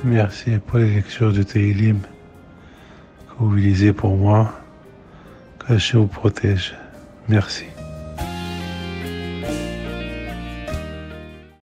Merci pour les lectures de Tehillim que vous lisez pour moi. Que Hachem vous protège. Merci.